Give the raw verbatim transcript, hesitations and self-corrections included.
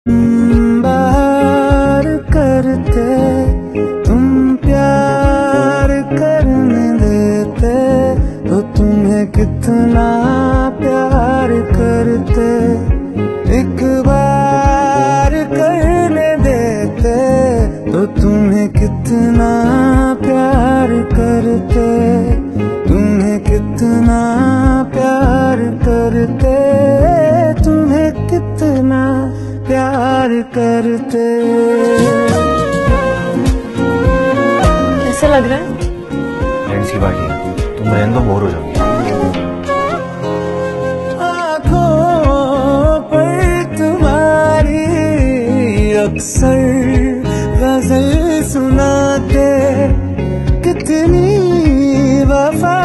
बार करते तुम प्यार करने देते तो तुम्हें कितना प्यार करते, एक बार करने देते तो तुम्हें कितना प्यार करते, तुम्हें कितना प्यार करते, तुम्हें कितना प्यार करते। ऐसा लग रहा है ऐसी बात है, तुम रहने दो, बोर हो जाओगी। आँखों पर तुम्हारी अक्सर गजल सुनाते, कितनी वफा